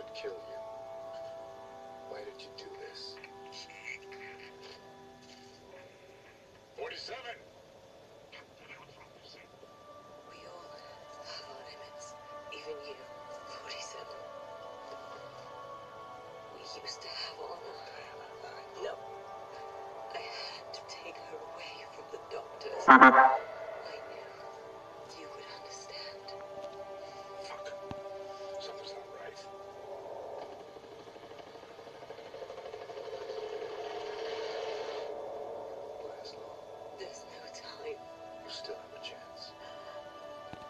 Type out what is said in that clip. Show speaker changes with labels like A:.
A: kill you. Why did you do this? 47!
B: We all have our limits. Even you, 47. We used to have honor. No. I had to take her away from the doctors.